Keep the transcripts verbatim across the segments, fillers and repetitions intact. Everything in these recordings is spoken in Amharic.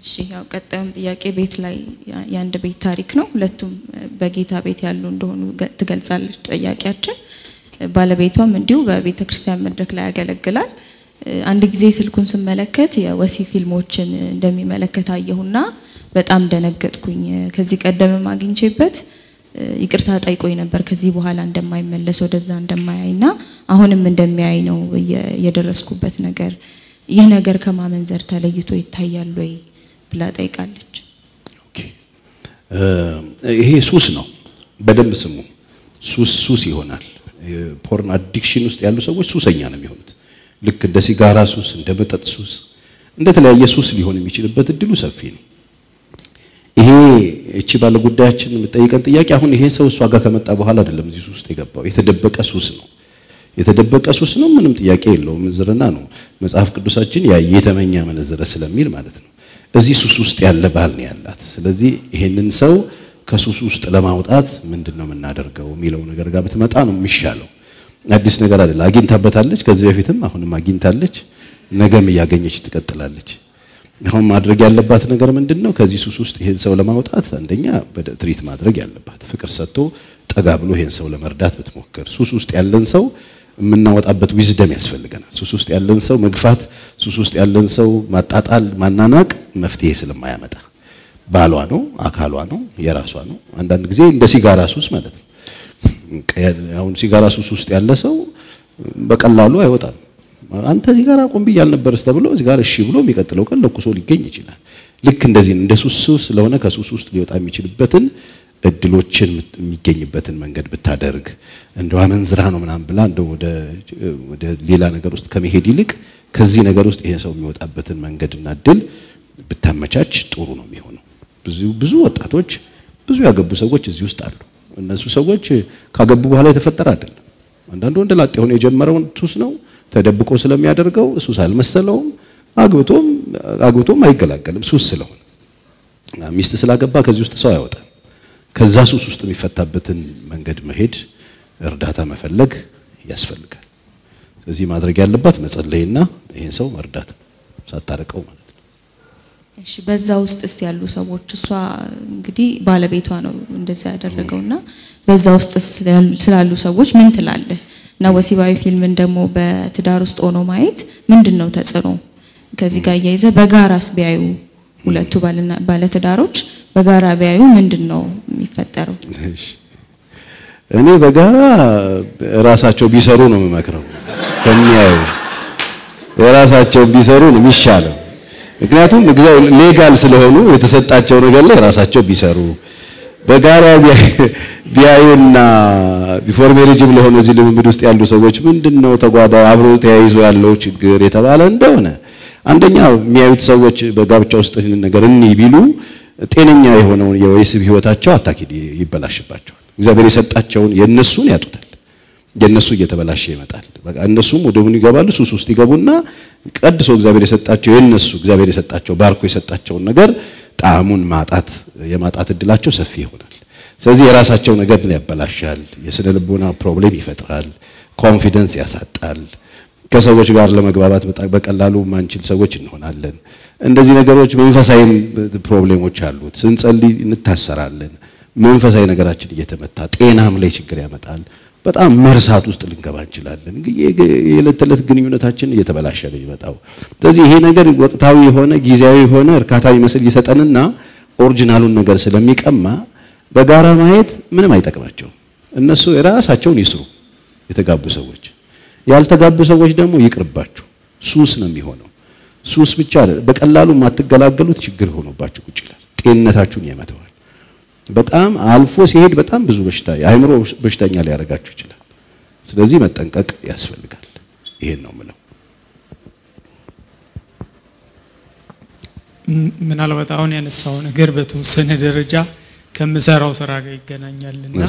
እሺ ያው ቀጣዩም ጥያቄ ቤት ላይ ያንድ ቤት ታሪክ ነው ሁለቱም በጌታ ቤት ያሉ እንደሆኑ ትገልጻለች ጥያቄያችን ባለቤቷም እንዲሁ በቤተክርስቲያን መድረክ ላይ ያገለግላል አንድ ጊዜ ስልኩን ስመለከት የወሲ ፊልሞችን እንደሚመለከት አየሁና በጣም ደነገጥኩኝ ከዚህ ቀደም አግኝቼበት ይቅርታ ጠይቆኝ ነበር ከዚህ በኋላ እንደማይመለስ ወደዛ እንደማያይና አሁንም እንደሚያይ ነው የደረስኩበት ነገር ይህ ነገር ከማመንዘር ተለይቶ ይታያል ወይ ብላ ጠይቃለች ኦኬ ይሄ ሱስ ነው በደንብ ስሙ ሱስ ሱስ ይሆናል ፖርን አዲክሽን ውስጥ ያሉ ሰዎች ሱሰኛ ነው የሚሆኑት ልክ እንደ ሲጋራ ሱስ እንደ መጠጥ ሱስ እንደተለያየ ሱስ ሊሆን የሚችልበት እድሉ ሰፊ ነው ይሄ እቺ ባለ ጉዳያችን የምጠይቀን ጥያቄ አሁን ይሄ ሰው እሷ ጋር ከመጣ በኋላ አይደለም እዚህ ሱስ የገባው የተደበቀ ሱስ ነው የተደበቀ ሱስ ነው ምንም ጥያቄ የለውም ዝርና ነው መጽሐፍ ቅዱሳችን ያ የተመኛ መነዘረ ስለሚል ማለት ነው እዚህ ሱስ ውስጥ ያለ ባል ነው ያላት ስለዚህ ይሄንን ሰው ከሱስ ውስጥ ለማውጣት ምንድነው የምናደርገው የሚለው ነገር ጋር በተመጣ ነው የሚሻለው አዲስ ነገር አይደለም አግኝታበታለች ከዚህ በፊትም አሁንም አግኝታለች ነገም ያገኘች ትቀጥላለች አሁን ማድረግ ያለባት ነገር ምንድነው ከዚህ ሱስ ውስጥ ይሄን ሰው ለማውጣት አንደኛ በትሪት ማድረግ ያለባት ፍቅር ሰጥቶ ጠጋ ብሎ ይሄን ሰው ለመርዳት ብትሞክር ሱስ ውስጥ ያለን ሰው ምናወጣበት ዊዝደም ያስፈልገናል ሱስ ውስጥ ያለን ሰው መግፋት ሱስ ውስጥ ያለን ሰው ማጣጣል ማናናቅ መፍትሄ ስለማያመጣ ባሏ ነው አካሏ ነው የራሷ ነው አንዳንድ ጊዜ እንደ ሲጋራ ሱስ ማለት ነው አሁን ሲጋራ ሱስ ውስጥ ያለ ሰው በቀላሉ አይወጣም አንተ ሲጋራ ቆም ብያል ነበርስ ተብሎ ሲጋራ እሺ ብሎ የሚቀጥለው ቀን ለኩሶ ሊገኝ ይችላል ልክ እንደዚህ እንደ ሱስ ሱስ ስለሆነ ከሱስ ውስጥ ሊወጣ የሚችልበትን እድሎችን የሚገኝበትን መንገድ ብታደርግ እንደው አመንዝራ ነው ምናም ብላ እንደው ወደ ወደ ሌላ ነገር ውስጥ ከመሄድ ይልቅ ከዚህ ነገር ውስጥ ይሄ ሰው የሚወጣበትን መንገድና እድል ብታመቻች ጥሩ ነው የሚሆነው ብዙ ብዙ ወጣቶች ብዙ ያገቡ ሰዎች እዚህ ውስጥ አሉ እነሱ ሰዎች ካገቡ በኋላ የተፈጠረ አይደለም አንዳንዱ ወንድ ላጤ ሆነ የጀመረው ሱስ ነው ተደብቆ ስለሚያደርገው ሱስ አልመሰለውም አግብቶም አግብቶም አይገላገልም ሱስ ስለሆነ ሚስት ስላገባ ከዚህ ውስጥ ሰው አይወጣም ከዛ ሱስ ውስጥ የሚፈታበትን መንገድ መሄድ እርዳታ መፈለግ ያስፈልጋል ስለዚህ ማድረግ ያለባት መጸለይና ይሄን ሰው መርዳት ሳታረቀው ማለት ነው እሺ በዛ ውስጥ እስቲ ያሉ ሰዎች እሷ እንግዲህ ባለቤቷ ነው እንደዛ ያደረገውና በዛ ውስጥ ስላሉ ሰዎች ምን ትላለህ እና ወሲባዊ ፊልምን ደግሞ በትዳር ውስጥ ሆኖ ማየት ምንድነው ተጽዕኖ ከዚህ ጋር ያይዘ በጋራስ ቢያዩ ሁለቱ ባልና ባለ ትዳሮች በጋራ ቢያዩ ምንድነው የሚፈጠረው እሺ እኔ በጋራ ራሳቸው ቢሰሩ ነው የምመክረው ከሚያዩ ራሳቸው ቢሰሩ ነው የሚሻለው ምክንያቱም ሌጋል ስለሆኑ የተሰጣቸው ነገር ላይ ራሳቸው ቢሰሩ በጋራ ቢያዩና ቢፎር ሜሪጅ ብለሆነ እዚህ ልምምድ ውስጥ ያሉ ሰዎች ምንድነው ተጓዳ አብሮ ተያይዞ ያለው ችግር የተባለ እንደሆነ አንደኛ የሚያዩት ሰዎች በጋብቻ ውስጥ ነገር እንይ ቢሉ ጤነኛ የሆነው የወይስብ ህይወታቸው አታኪድ ይበላሽባቸዋል እግዚአብሔር የሰጣቸውን የነሱን ያጡታል የነሱ እየተበላሸ ይመጣል በቃ እነሱም ወደ ምን ይገባሉ ሱስ ውስጥ ይገቡና ቀድሶ እግዚአብሔር የሰጣቸው የነሱ እግዚአብሔር የሰጣቸው ባርኮ የሰጣቸው ነገር ጣሙን ማጣት የማጣት እድላቸው ሰፊ ይሆናል ስለዚህ የራሳቸው ነገር ነው ያበላሻል የስነ ልቦና ፕሮብሌም ይፈጥራል ኮንፊደንስ ያሳጣል ከሰዎች ጋር ለመግባባት በቀላሉ ማንችል ሰዎች እንሆናለን እንደዚህ ነገሮች መንፈሳዊ ፕሮብሌሞች አሉት ስንጸልይ እንታሰራለን መንፈሳዊ ነገራችን እየተመታ ጤናም ላይ ችግር ያመጣል በጣም መርሳት ውስጥ ልንገባ እንችላለን የለተለት ግንኙነታችን እየተበላሸ ነው ይመጣው ስለዚህ ይሄ ነገር ወቅታዊ የሆነ ጊዜያዊ የሆነ እርካታ ይመስል ይሰጠንና ኦሪጂናሉን ነገር ስለሚቀማ በጋራ ማየት ምንም አይጠቅማቸው እነሱ የራሳቸውን ይስሩ የተጋቡ ሰዎች ያልተጋቡ ሰዎች ደግሞ ይቅርባችሁ ሱስ ነው የሚሆነው ሱስ ብቻ አይደለም በቀላሉ ማትገላገሉት ችግር ሆኖባችሁ ቁጭ ይላል ጤንነታችሁን ያመጣዋል በጣም አልፎ ሲሄድ በጣም ብዙ በሽታ የአይምሮ በሽተኛ ሊያረጋችሁ ይችላል ስለዚህ መጠንቀቅ ያስፈልጋል ይሄን ነው ማለት ምናልባት አሁን ያነሳው ነገር በተወሰነ ደረጃ ከምሰራው ስራ ጋር ይገናኛልና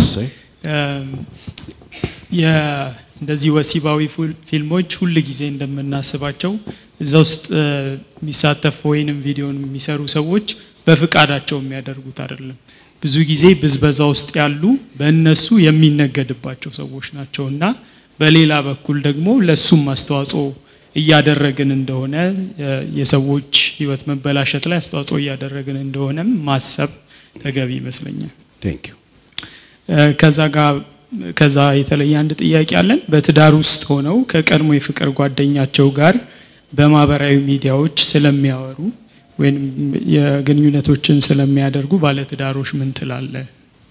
የ እንደዚህ ወሲባዊ ፊልሞች ሁሉ ጊዜ እንደምናስባቸው እዛው ውስጥ የሚሳተፉ ወይንም ቪዲዮን የሚሰሩ ሰዎች በፍቃዳቸው የሚያደርጉት አይደለም ብዙ ጊዜ በዝበዛ ውስጥ ያሉ በእነሱ የሚነገድባቸው ሰዎች ናቸውና በሌላ በኩል ደግሞ ለሱም አስተዋጽኦ እያደረግን እንደሆነ የሰዎች ህይወት መበላሸት ላይ አስተዋጽኦ እያደረግን እንደሆነም ማሰብ ተገቢ ይመስለኛል። ቴንክ ዩ ከዛ ጋር ከዛ የተለየ አንድ ጥያቄ አለን። በትዳር ውስጥ ሆነው ከቀድሞ የፍቅር ጓደኛቸው ጋር በማህበራዊ ሚዲያዎች ስለሚያወሩ ወይም የግንኙነቶችን ስለሚያደርጉ ባለ ትዳሮች ምን ትላለህ?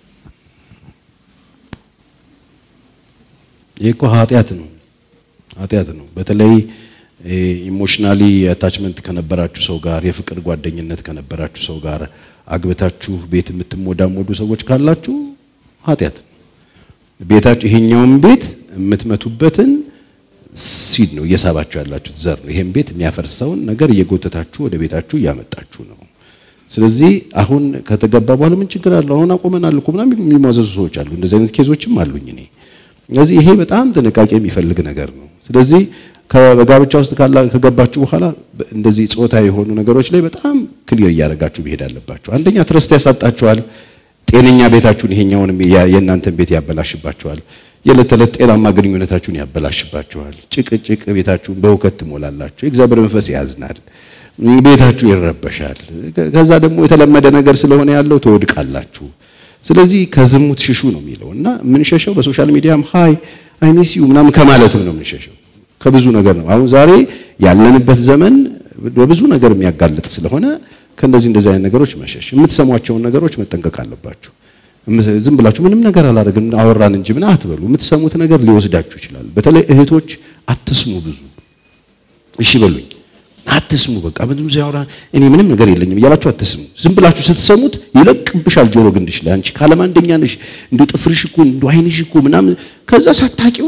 ይሄኮ ኃጢያት ነው ኃጢያት ነው። በተለይ ኢሞሽናሊ አታችመንት ከነበራችሁ ሰው ጋር የፍቅር ጓደኝነት ከነበራችሁ ሰው ጋር አግብታችሁ ቤት የምትሞዳሞዱ ሰዎች ካላችሁ ኃጢያት ቤታችሁ ይሄኛውን ቤት የምትመቱበትን ሲድ ነው እየሳባችሁ ያላችሁት ዘር ነው። ይሄን ቤት የሚያፈርሰውን ነገር እየጎተታችሁ ወደ ቤታችሁ ያመጣችሁ ነው። ስለዚህ አሁን ከተገባ በኋላ ምን ችግር አለው? አሁን አቆመናል እኮ ምናምን የሚማዘዙ ሰዎች አሉ። እንደዚህ አይነት ኬዞችም አሉኝ እኔ። ስለዚህ ይሄ በጣም ጥንቃቄ የሚፈልግ ነገር ነው። ስለዚህ ከጋብቻ ውስጥ ከገባችሁ በኋላ እንደዚህ ጾታ የሆኑ ነገሮች ላይ በጣም ክሊር እያደረጋችሁ መሄድ አለባችሁ። አንደኛ ትረስት ያሳጣችኋል። ጤነኛ ቤታችሁን ይሄኛውንም የእናንተን ቤት ያበላሽባችኋል። የዕለት ተዕለት ጤናማ ግንኙነታችሁን ያበላሽባችኋል። ጭቅጭቅ ቤታችሁን በሁከት ትሞላላችሁ። የእግዚአብሔር መንፈስ ያዝናል። ቤታችሁ ይረበሻል። ከዛ ደግሞ የተለመደ ነገር ስለሆነ ያለው ትወድቃላችሁ። ስለዚህ ከዝሙት ሽሹ ነው የሚለውና ምን ሸሸው በሶሻል ሚዲያም ሃይ አይ ሚስ ዩ ምናምን ከማለትም ነው ምን ሸሸው ከብዙ ነገር ነው። አሁን ዛሬ ያለንበት ዘመን በብዙ ነገር የሚያጋልጥ ስለሆነ ከእንደዚህ እንደዚህ አይነት ነገሮች መሸሽ የምትሰሟቸውን ነገሮች መጠንቀቅ አለባችሁ። ዝም ብላችሁ ምንም ነገር አላደረግን አወራን እንጂ ምን አትበሉ። የምትሰሙት ነገር ሊወስዳችሁ ይችላል። በተለይ እህቶች አትስሙ። ብዙ እሺ በሉኝ አትስሙ። በቃ ምንም ያወራን እኔ ምንም ነገር የለኝም እያላችሁ አትስሙ። ዝም ብላችሁ ስትሰሙት ይለቅብሻል ጆሮ ግንድሽ ላይ። አንቺ ካለማንደኛ ነሽ እንደ ጥፍርሽ እኮ እንደ አይንሽ እኮ ምናምን ከዛ ሳታቂው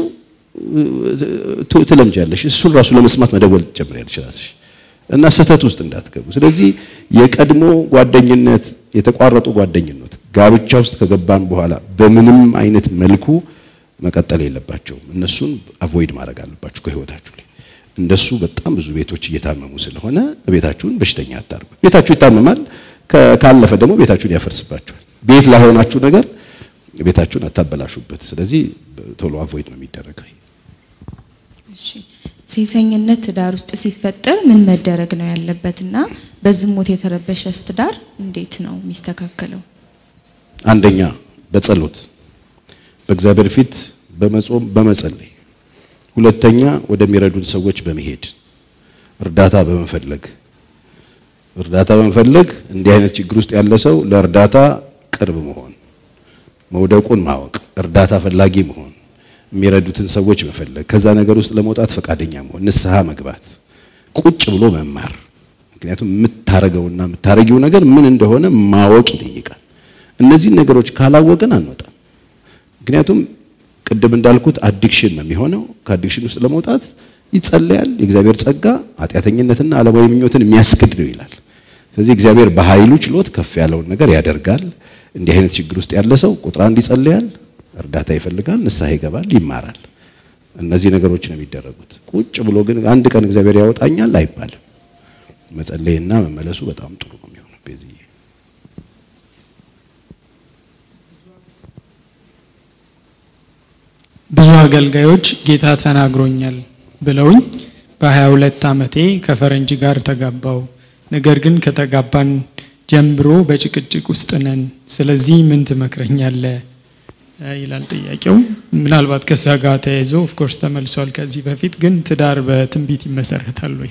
ትለምጃለሽ። እሱን ራሱ ለመስማት መደወል ትጀምሪያለሽ ራስሽ እና ሰተት ውስጥ እንዳትገቡ። ስለዚህ የቀድሞ ጓደኝነት የተቋረጡ ጓደኝነት ጋብቻ ውስጥ ከገባን በኋላ በምንም አይነት መልኩ መቀጠል የለባቸውም። እነሱን አቮይድ ማድረግ አለባችሁ ከህይወታችሁ ላይ። እንደሱ በጣም ብዙ ቤቶች እየታመሙ ስለሆነ ቤታችሁን በሽተኛ አታርጉ። ቤታችሁ ይታመማል፣ ካለፈ ደግሞ ቤታችሁን ያፈርስባችኋል። ቤት ላይ ሆናችሁ ነገር ቤታችሁን አታበላሹበት። ስለዚህ ቶሎ አቮይድ ነው የሚደረገው። እሺ ሴሰኝነት ትዳር ውስጥ ሲፈጠር ምን መደረግ ነው ያለበትና በዝሙት የተረበሸስ ትዳር እንዴት ነው የሚስተካከለው? አንደኛ በጸሎት በእግዚአብሔር ፊት በመጾም በመጸለይ፣ ሁለተኛ ወደሚረዱን ሰዎች በመሄድ እርዳታ በመፈለግ እርዳታ በመፈለግ እንዲህ አይነት ችግር ውስጥ ያለ ሰው ለእርዳታ ቅርብ መሆን፣ መውደቁን ማወቅ፣ እርዳታ ፈላጊ መሆን፣ የሚረዱትን ሰዎች መፈለግ፣ ከዛ ነገር ውስጥ ለመውጣት ፈቃደኛ መሆን፣ ንስሐ መግባት፣ ቁጭ ብሎ መማር። ምክንያቱም የምታረገውና የምታረጊው ነገር ምን እንደሆነ ማወቅ ይጠይቃል። እነዚህ ነገሮች ካላወቅን አንወጣም። ምክንያቱም ቅድም እንዳልኩት አዲክሽን ነው የሚሆነው። ከአዲክሽን ውስጥ ለመውጣት ይጸለያል። የእግዚአብሔር ጸጋ ኃጢአተኝነትና ዓለማዊ ምኞትን የሚያስክድ ነው ይላል። ስለዚህ እግዚአብሔር በኃይሉ ችሎት ከፍ ያለውን ነገር ያደርጋል። እንዲህ አይነት ችግር ውስጥ ያለ ሰው ቁጥር አንድ ይጸለያል፣ እርዳታ ይፈልጋል፣ ንስሐ ይገባል፣ ይማራል። እነዚህ ነገሮች ነው የሚደረጉት። ቁጭ ብሎ ግን አንድ ቀን እግዚአብሔር ያወጣኛል አይባልም። መጸለይና መመለሱ በጣም ጥሩ ነው የሚሆነው። በዚህ ብዙ አገልጋዮች ጌታ ተናግሮኛል ብለውኝ በ22 ዓመቴ ከፈረንጅ ጋር ተጋባው። ነገር ግን ከተጋባን ጀምሮ በጭቅጭቅ ውስጥ ነን። ስለዚህ ምን ትመክረኛለህ ይላል ጥያቄው። ምናልባት ከዛ ጋር ተያይዞ ኦፍ ኮርስ ተመልሷል ከዚህ በፊት ግን ትዳር በትንቢት ይመሰረታል ወይ?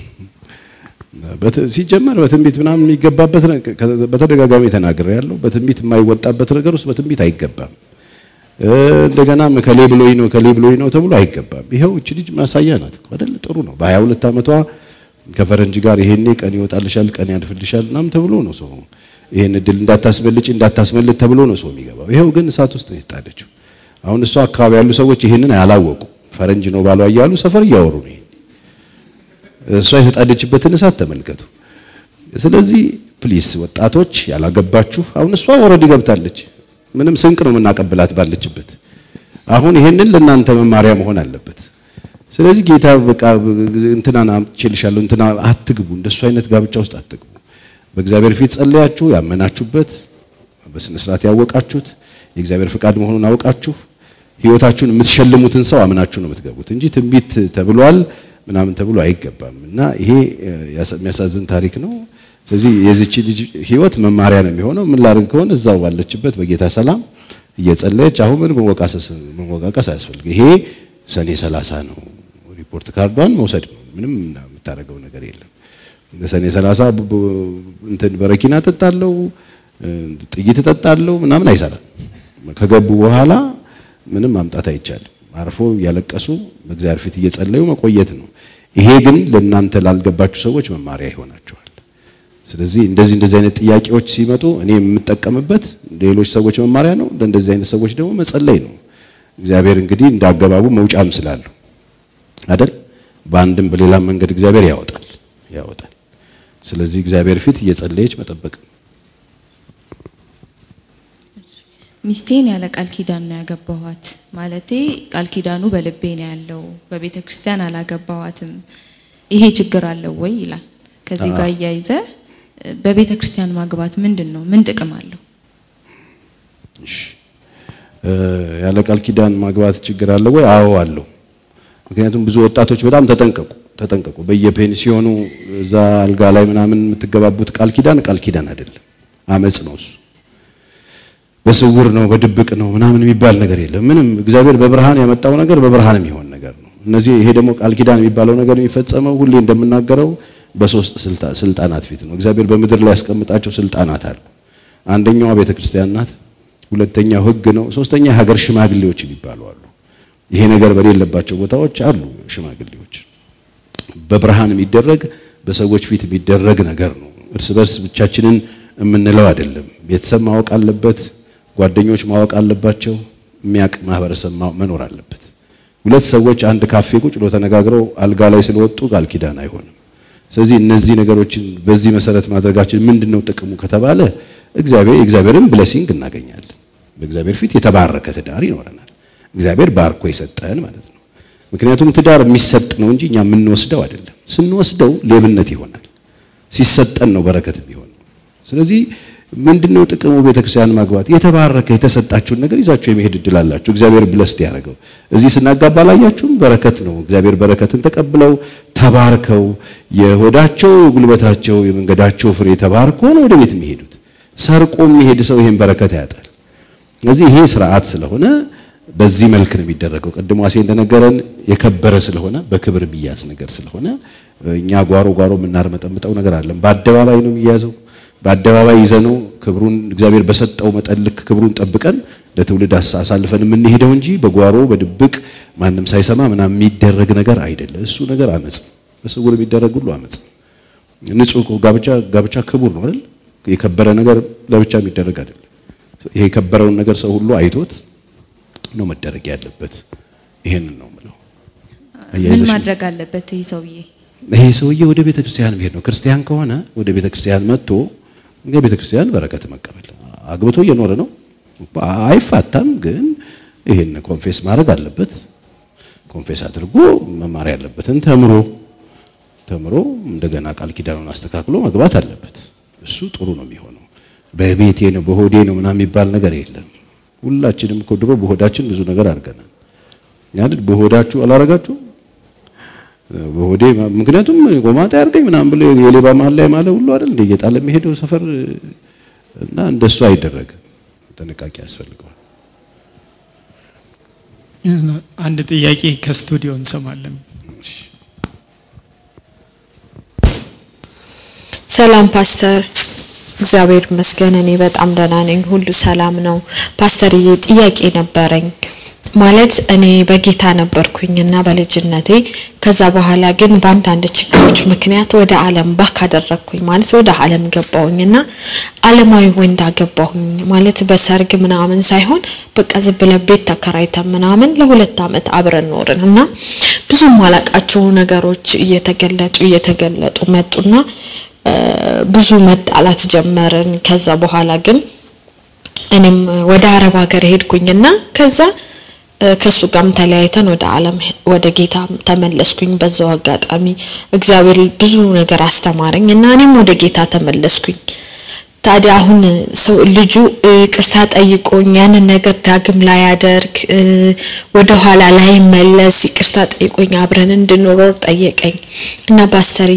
ሲጀመር በትንቢት ምናምን የሚገባበት በተደጋጋሚ ተናግሬ ያለው በትንቢት የማይወጣበት ነገር ውስጥ በትንቢት አይገባም። እንደገና ከሌ ብሎኝ ነው ከሌ ብሎኝ ነው ተብሎ አይገባም። ይሄው እቺ ልጅ ማሳያ ናት አይደል? ጥሩ ነው። በ22 ዓመቷ ከፈረንጅ ጋር ይሄኔ ቀን ይወጣልሻል ቀን ያድፍልሻል እናም ተብሎ ነው ሰው ይሄን እድል እንዳታስበልጭ እንዳታስመልጥ ተብሎ ነው ሰው የሚገባው። ይሄው ግን እሳት ውስጥ ነው የጣለችው። አሁን እሷ አካባቢ ያሉ ሰዎች ይሄንን ያላወቁ ፈረንጅ ነው ባሏ እያሉ ሰፈር እያወሩ ነው። እሷ የተጣደችበትን እሳት ተመልከቱ። ስለዚህ ፕሊስ ወጣቶች ያላገባችሁ አሁን እሷ ወረድ ገብታለች። ምንም ስንቅ ነው የምናቀብላት ባለችበት። አሁን ይሄንን ለእናንተ መማሪያ መሆን አለበት። ስለዚህ ጌታ በቃ እንትናና አምጥቼልሻለሁ እንትና አትግቡ፣ እንደሱ አይነት ጋብቻ ውስጥ አትግቡ። በእግዚአብሔር ፊት ጸልያችሁ ያመናችሁበት በስነ ስርዓት ያወቃችሁት የእግዚአብሔር ፍቃድ መሆኑን አውቃችሁ ህይወታችሁን የምትሸልሙትን ሰው አምናችሁ ነው የምትገቡት እንጂ ትንቢት ተብሏል ምናምን ተብሎ አይገባም እና ይሄ የሚያሳዝን ታሪክ ነው ስለዚህ የዚች ልጅ ህይወት መማሪያ ነው የሚሆነው ምን ላድርግ ከሆነ እዛው ባለችበት በጌታ ሰላም እየጸለየች አሁን ምን መወቃቀስ መወቃቀስ አያስፈልግ ይሄ ሰኔ ሰላሳ ነው ሪፖርት ካርዷን መውሰድ ምንም የምታረገው ነገር የለም ሰኔ ሰላሳ እንትን በረኪና ተጣጣለው ጥይት ተጣጣለው ምናምን አይሰራም ከገቡ በኋላ ምንም ማምጣት አይቻልም አርፎ ያለቀሱ በእግዚአብሔር ፊት እየጸለዩ መቆየት ነው ይሄ ግን ለእናንተ ላልገባችሁ ሰዎች መማሪያ ይሆናችኋል ስለዚህ እንደዚህ እንደዚህ አይነት ጥያቄዎች ሲመጡ እኔ የምጠቀምበት ሌሎች ሰዎች መማሪያ ነው እንደዚህ አይነት ሰዎች ደግሞ መጸለይ ነው እግዚአብሔር እንግዲህ እንዳገባቡ መውጫም ስላለው አይደል በአንድም በሌላ መንገድ እግዚአብሔር ያወጣል ያወጣል ስለዚህ እግዚአብሔር ፊት እየጸለየች መጠበቅ ሚስቴን ያለ ቃል ኪዳን ነው ያገባኋት ማለቴ ቃል ኪዳኑ በልቤ ነው ያለው በቤተ ክርስቲያን አላገባኋትም ይሄ ችግር አለው ወይ ይላል ከዚህ ጋር ያይዘ በቤተ ክርስቲያን ማግባት ምንድነው ምን ጥቅም አለው እሺ ያለ ቃል ኪዳን ማግባት ችግር አለው ወይ አዎ አለው ምክንያቱም ብዙ ወጣቶች በጣም ተጠንቀቁ ተጠንቀቁ በየፔንሲዮኑ እዛ አልጋ ላይ ምናምን የምትገባቡት ቃል ኪዳን ቃል ኪዳን አይደለም አመጽ ነው እሱ በስውር ነው በድብቅ ነው ምናምን የሚባል ነገር የለም ምንም እግዚአብሔር በብርሃን ያመጣው ነገር በብርሃን የሚሆን ነገር ነው እነዚህ ይሄ ደግሞ ቃል ኪዳን የሚባለው ነገር የሚፈጸመው ሁሌ እንደምናገረው በሶስት ስልጣናት ፊት ነው እግዚአብሔር በመድር ላይ ያስቀምጣቸው ስልጣናት አሉ አንደኛው ቤተክርስቲያን ናት ሁለተኛው ህግ ነው ሶስተኛ ሀገር ሽማግሌዎች ይባላሉ አሉ ይሄ ነገር በሌለባቸው ቦታዎች አሉ ሽማግሌዎች በብርሃን የሚደረግ በሰዎች ፊት የሚደረግ ነገር ነው እርስ በርስ ብቻችንን እምንለው አይደለም ቤተሰብ ማወቅ አለበት ጓደኞች ማወቅ አለባቸው የሚያቅ ማህበረሰብ መኖር አለበት ሁለት ሰዎች አንድ ካፌ ቁጭ ብለው ተነጋግረው አልጋ ላይ ስለወጡ ቃል ኪዳን አይሆንም ስለዚህ እነዚህ ነገሮችን በዚህ መሰረት ማድረጋችን ምንድነው ጥቅሙ ከተባለ እግዚአብሔር እግዚአብሔርን ብሌሲንግ እናገኛለን በእግዚአብሔር ፊት የተባረከ ትዳር ይኖርናል እግዚአብሔር ባርኮ ይሰጠን ማለት ነው ምክንያቱም ትዳር የሚሰጥ ነው እንጂ እኛ ምን ወስደው አይደለም ስንወስደው ሌብነት ይሆናል ሲሰጠን ነው በረከት የሚሆነው ስለዚህ ምንድነው ጥቅሙ ቤተክርስቲያን ማግባት የተባረከ የተሰጣችሁን ነገር ይዛችሁ የሚሄድ እድል አላችሁ እግዚአብሔር ብለስት ያደርገው እዚህ ስናጋባ ላያችሁም በረከት ነው እግዚአብሔር በረከትን ተቀብለው ተባርከው የሆዳቸው ጉልበታቸው የመንገዳቸው ፍሬ ተባርኮ ነው ወደ ቤት የሚሄዱት ሰርቆ የሚሄድ ሰው ይሄን በረከት ያጣል ስለዚህ ይሄ ስርዓት ስለሆነ በዚህ መልክ ነው የሚደረገው ቀድሞ አሴ እንደነገረን የከበረ ስለሆነ በክብር የሚያዝ ነገር ስለሆነ እኛ ጓሮ ጓሮ ምናርመጠምጠው ነገር አለ በአደባባይ ነው የሚያዘው በአደባባይ ይዘነው ክብሩን እግዚአብሔር በሰጠው መጠልክ ክብሩን ጠብቀን ለትውልድ አሳልፈን ምን ሄደው እንጂ በጓሮ በድብቅ ማንንም ሳይሰማ ምናምን የሚደረግ ነገር አይደለም እሱ ነገር አመጽ በስውር የሚደረግ ሁሉ አመጽ ንጹህ ጋብቻ ጋብቻ ክቡር ነው አይደል የከበረ ነገር ለብቻ የሚደረግ አይደለም ይሄ የከበረውን ነገር ሰው ሁሉ አይቶት ነው መደረግ ያለበት ይሄን ነው ማለት ምን ማድረግ አለበት ይሄ ሰውዬ ይሄ ሰውዬ ወደ ቤተክርስቲያን ቢሄድ ነው ክርስቲያን ከሆነ ወደ ቤተክርስቲያን መጥቶ የቤተክርስቲያን በረከት መቀበል አግብቶ እየኖረ ነው አይፋታም ግን ይሄን ኮንፌስ ማድረግ አለበት ኮንፌስ አድርጎ መማር ያለበትን ተምሮ ተምሮ እንደገና ቃል ኪዳኑን አስተካክሎ መግባት አለበት እሱ ጥሩ ነው የሚሆነው በቤቴ ነው በሆዴ ነው ምናምን የሚባል ነገር የለም ሁላችንም ኮድሮ በሆዳችን ብዙ ነገር አድርገናል ያንድ በሆዳችሁ አላረጋችሁ በሆዴ ምክንያቱም ጎማታ ያርገኝ ምናምን ብሎ የሌባ መሃል ላይ ማለት ሁሉ አይደል እንደየጣለ የሚሄደው ሰፈር እና እንደሱ አይደረግም ተነቃቂ ያስፈልጋል አንድ ጥያቄ ከስቱዲዮ እንሰማለን ሰላም ፓስተር እግዚአብሔር ይመስገን እኔ በጣም ደህና ነኝ ሁሉ ሰላም ነው ፓስተርዬ ጥያቄ ነበረኝ ማለት እኔ በጌታ ነበርኩኝና በልጅነቴ ከዛ በኋላ ግን ባንድ አንድ ችግሮች ምክንያት ወደ ዓለም ባክ አደረኩኝ ማለት ወደ ዓለም ገባሁኝና ዓለማዊ ወንድ አገባሁኝ ማለት በሰርግ ምናምን ሳይሆን በቃ ዝብለ ቤት ተከራይተን ምናምን ለሁለት አመት አብረን ኖርንና ብዙ ማላቃቸው ነገሮች እየተገለጡ እየተገለጡ መጡና ብዙ መጣላት ጀመርን ከዛ በኋላ ግን እኔም ወደ አረብ ሀገር ሄድኩኝና ከዛ ከሱ ጋርም ተለያይተን ወደ ዓለም ወደ ጌታ ተመለስኩኝ በዛው አጋጣሚ እግዚአብሔር ብዙ ነገር አስተማረኝ እና እኔም ወደ ጌታ ተመለስኩኝ ታዲያ አሁን ሰው ልጁ ቅርታ ጠይቆኝ ያንን ነገር ዳግም ላይ ያደርግ ወደ ኋላ ላይ መለስ ቅርታ ጠይቆኝ አብረን እንድንኖር ጠየቀኝ እና ፓስተርዬ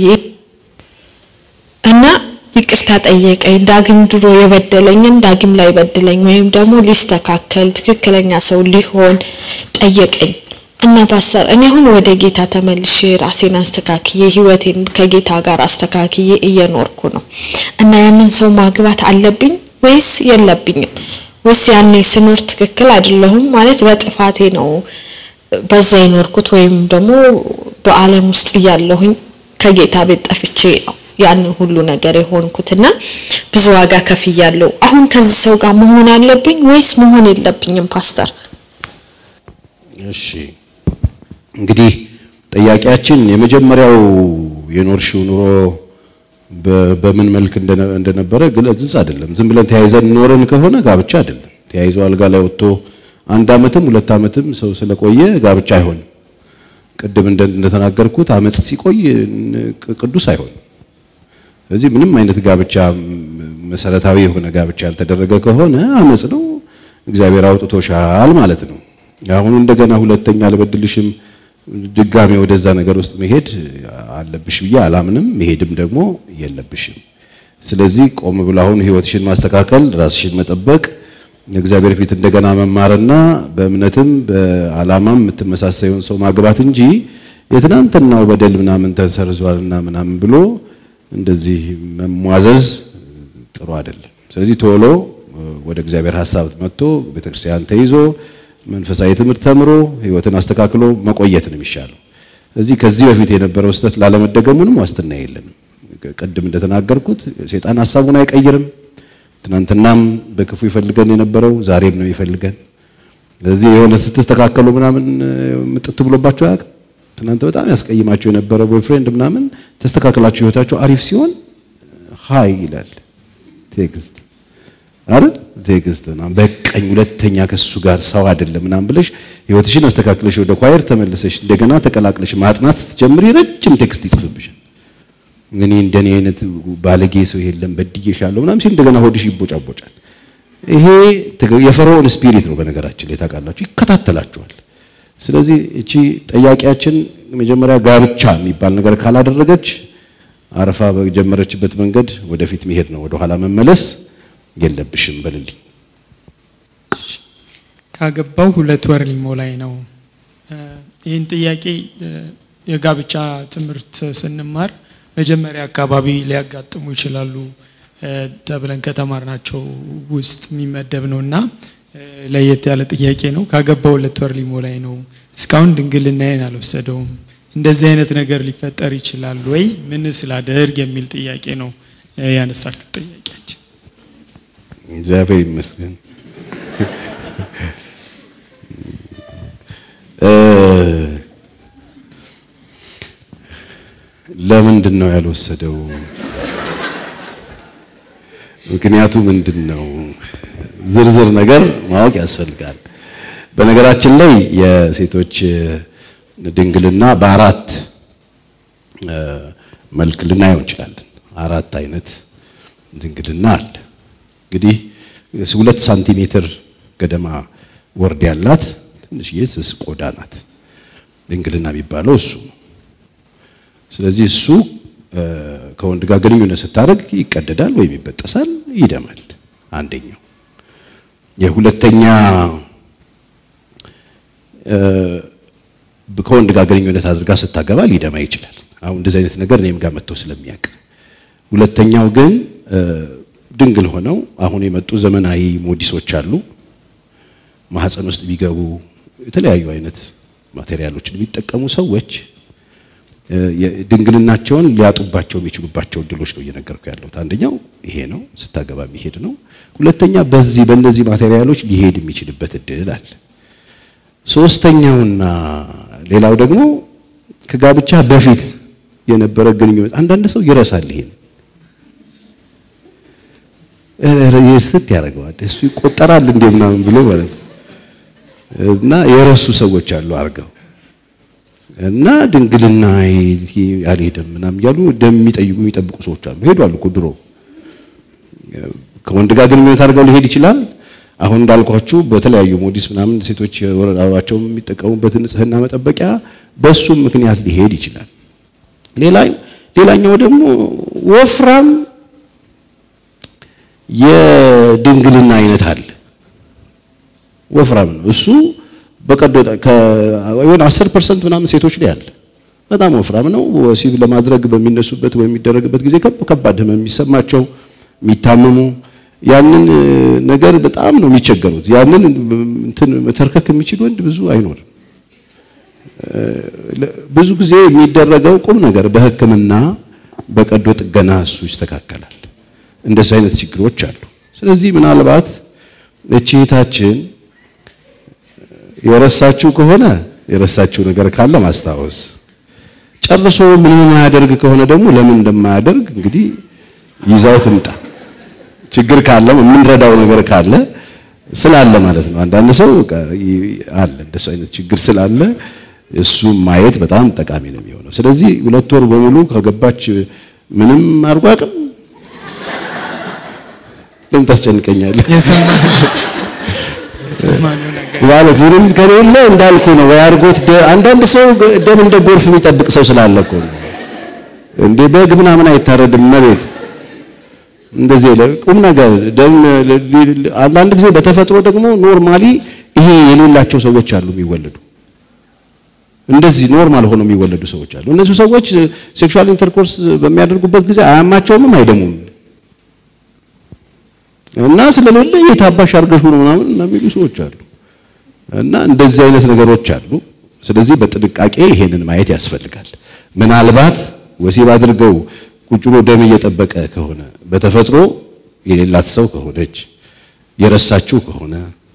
እና ይቅርታ ጠየቀኝ ዳግም ድሮ የበደለኝን ዳግም ላይ በደለኝ ወይም ደግሞ ሊስተካከል ትክክለኛ ሰው ሊሆን ጠየቀኝ እና ፓስተር እኔ አሁን ወደ ጌታ ተመልሼ ራሴን አስተካክዬ ህይወቴን ከጌታ ጋር አስተካክዬ እየኖርኩ ነው እና ያንን ሰው ማግባት አለብኝ ወይስ የለብኝም ወይስ ያኔ ስኖር ትክክል አይደለሁም ማለት በጥፋቴ ነው በዛ ይኖርኩት ወይም ደግሞ በዓለም ውስጥ ያለሁኝ ከጌታ ቤት ጠፍቼ ነው ያን ሁሉ ነገር የሆንኩትና ብዙ ዋጋ ከፍያለሁ አሁን ከዚህ ሰው ጋር መሆን አለብኝ ወይስ መሆን የለብኝም ፓስተር እሺ እንግዲህ ጥያቄያችን የመጀመሪያው የኖርሽው ኑሮ በምን መልክ እንደነበረ ግልጽ አይደለም ዝም ብለን ተያይዘን ኖረን ከሆነ ጋብቻ አይደለም ተያይዞ አልጋ ላይ ወጥቶ አንድ አመትም ሁለት አመትም ሰው ስለቆየ ጋብቻ አይሆንም ቅድም እንደተናገርኩት አመጽ ሲቆይ ቅዱስ አይሆንም ስለዚህ ምንም አይነት ጋብቻ መሰረታዊ የሆነ ጋብቻ ያልተደረገ ከሆነ አመጽ ነው እግዚአብሔር አውጥቶሻል ማለት ነው አሁን እንደገና ሁለተኛ ለበድልሽም ድጋሚ ወደዛ ነገር ውስጥ መሄድ አለብሽ ብዬ አላምንም መሄድም ደግሞ የለብሽም ስለዚህ ቆም ብለው አሁን ህይወትሽን ማስተካከል ራስሽን መጠበቅ እግዚአብሔር ፊት እንደገና መማርና በእምነትም በአላማም የምትመሳሰዩን ሰው ማግባት እንጂ የትናንትናው በደል ምናምን ተሰርዟልና ምናምን ብሎ እንደዚህ መሟዘዝ ጥሩ አይደለም ስለዚህ ቶሎ ወደ እግዚአብሔር ሐሳብ መጥቶ ቤተክርስቲያን ተይዞ መንፈሳዊ ትምህርት ተምሮ ህይወትን አስተካክሎ መቆየት ነው የሚሻለው እዚህ ከዚህ በፊት የነበረው ስተት ላለመደገሙንም ዋስትና የለንም ቀድም እንደተናገርኩት ሰይጣን ሐሳቡን አይቀይርም ትናንትናም በክፉ ይፈልገን የነበረው ዛሬም ነው ይፈልገን ስለዚህ የሆነ ስትስተካከሉ ምናምን ምጥጥ ብሎባችሁ ያቅ ትናንት በጣም ያስቀይማችሁ የነበረው ቦይፍሬንድ ምናምን ተስተካከላችሁ ህይወታችሁ አሪፍ ሲሆን ሃይ ይላል ቴክስት አይደል ቴክስት ነው በቀኝ ሁለተኛ ከሱ ጋር ሰው አይደለም ምናምን ብለሽ ህይወትሽን አስተካክለሽ ወደ ኳየር ተመልሰሽ እንደገና ተቀላቅለሽ ማጥናት ስትጀምሪ ረጅም ቴክስት ይጽፍብሻል እኔ እንደኔ አይነት ባለጌ ሰው የለም በድዬሻለሁ ምናምን ሲል እንደገና ሆድሽ ይቦጫቦጫል ይሄ የፈርዖን ስፒሪት ነው በነገራችን ላይ ታውቃላችሁ ይከታተላችኋል ስለዚህ እቺ ጥያቄያችን መጀመሪያ ጋብቻ የሚባል ነገር ካላደረገች አረፋ በጀመረችበት መንገድ ወደፊት መሄድ ነው ወደ ኋላ መመለስ የለብሽም በልልኝ ካገባው ሁለት ወር ሊሞላኝ ነው ይሄን ጥያቄ የጋብቻ ትምህርት ስንማር መጀመሪያ አካባቢ ሊያጋጥሙ ይችላሉ ተብለን ከተማርናቸው ውስጥ የሚመደብ ነውና ለየት ያለ ጥያቄ ነው ካገባው ሁለት ወር ሊሞላኝ ነው እስካሁን ድንግልናዬን አልወሰደውም እንደዚህ አይነት ነገር ሊፈጠር ይችላል ወይ ምን ስላደርግ የሚል ጥያቄ ነው ያነሳችው ጥያቄያችን እግዚአብሔር ይመስገን ለምንድን ነው ያልወሰደው ምክንያቱ ምንድነው ዝርዝር ነገር ማወቅ ያስፈልጋል በነገራችን ላይ የሴቶች ድንግልና በአራት መልክ ልናየው እንችላለን አራት አይነት ድንግልና አለ እንግዲህ ሁለት ሳንቲሜትር ገደማ ወርድ ያላት ትንሽ የስስ ቆዳ ናት ድንግልና የሚባለው እሱ ስለዚህ እሱ ከወንድ ጋር ግንኙነት ስታደርግ ይቀደዳል ወይ ይበጠሳል ይደማል አንደኛው የሁለተኛ ከወንድ ጋር ግንኙነት አድርጋ ስታገባ ሊደማ ይችላል አሁን እንደዚህ አይነት ነገር እኔም ጋር መጥቶ ስለሚያቅ ሁለተኛው ግን ድንግል ሆነው አሁን የመጡ ዘመናዊ ሞዲሶች አሉ ማህፀን ውስጥ ቢገቡ የተለያዩ አይነት ማቴሪያሎችን የሚጠቀሙ ሰዎች ድንግልናቸውን ሊያጡባቸው የሚችሉባቸው ድሎች ነው እየነገርኩ ያለው አንደኛው ይሄ ነው ስታገባ የሚሄድ ነው ሁለተኛ በዚህ በእነዚህ ማቴሪያሎች ሊሄድ የሚችልበት እድል አለ ሶስተኛውና ሌላው ደግሞ ከጋብቻ በፊት የነበረ ግንኙነት አንዳንድ ሰው ይረሳል ይሄን እረየስት ያረጋዋል እሱ ይቆጠራል እንደምናምን ብሎ ማለት እና የረሱ ሰዎች አሉ አርገው እና ድንግልና አልሄደም ምናምን ያሉ እንደሚጠይቁ የሚጠብቁ ሰዎች አሉ ሄዷል እኮ ድሮ ከወንድ ጋር ግንኙነት አድርገው ሊሄድ ይችላል። አሁን እንዳልኳችሁ በተለያዩ ሞዲስ ምናምን ሴቶች ወራቸውን የሚጠቀሙበት ንጽህና መጠበቂያ በሱም ምክንያት ሊሄድ ይችላል። ሌላ ሌላኛው ደግሞ ወፍራም የድንግልና አይነት አለ። ወፍራም ነው እሱ በቀዶ ከወን አስር ፐርሰንት ምናምን ሴቶች ላይ አለ። በጣም ወፍራም ነው። ወሲብ ለማድረግ በሚነሱበት ወይ የሚደረግበት ጊዜ ከባድ ህመም የሚሰማቸው የሚታመሙ ያንን ነገር በጣም ነው የሚቸገሩት። ያንን እንትን መተርከክ የሚችል ወንድ ብዙ አይኖርም። ብዙ ጊዜ የሚደረገው ቁም ነገር በህክምና በቀዶ ጥገና እሱ ይስተካከላል። እንደዚህ አይነት ችግሮች አሉ። ስለዚህ ምናልባት እቺታችን የረሳችሁ ከሆነ የረሳችሁ ነገር ካለ ማስታወስ፣ ጨርሶ ምንም የማያደርግ ከሆነ ደግሞ ለምን እንደማያደርግ እንግዲህ ይዛው ትምጣ። ችግር ካለ የምንረዳው ነገር ካለ ስላለ ማለት ነው። አንዳንድ ሰው አለ እንደሱ አይነት ችግር ስላለ እሱ ማየት በጣም ጠቃሚ ነው የሚሆነው። ስለዚህ ሁለት ወር በሙሉ ከገባች ምንም አርጓቅም ለምን ታስጨንቀኛለህ? የሰማ የሰማነው ነገር ማለት ምንም ከሌለ እንዳልኩ ነው። ወይ አርጎት አንዳንድ ሰው ደም እንደ ጎርፍ የሚጠብቅ ሰው ስላለ እኮ ነው እንዴ። በግ ምናምን አይታረድም መሬት እንደዚህ ለቁም ነገር ደም አንዳንድ ጊዜ በተፈጥሮ ደግሞ ኖርማሊ ይሄ የሌላቸው ሰዎች አሉ የሚወለዱ እንደዚህ ኖርማል ሆኖ የሚወለዱ ሰዎች አሉ። እነሱ ሰዎች ሴክሹዋል ኢንተርኮርስ በሚያደርጉበት ጊዜ አያማቸውም አይደሙም እና ስለሌለ የታባሽ አርገሹ ነው ምናምን የሚሉ ሰዎች አሉ። እና እንደዚህ አይነት ነገሮች አሉ። ስለዚህ በጥንቃቄ ይሄንን ማየት ያስፈልጋል። ምናልባት ወሲብ አድርገው ቁጭ ብሎ ደም እየጠበቀ ከሆነ በተፈጥሮ የሌላት ሰው ከሆነች የረሳችሁ ከሆነ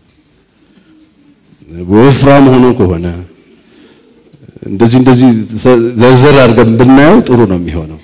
ወፍራም ሆኖ ከሆነ እንደዚህ እንደዚህ ዘርዘር አድርገን ብናየው ጥሩ ነው የሚሆነው።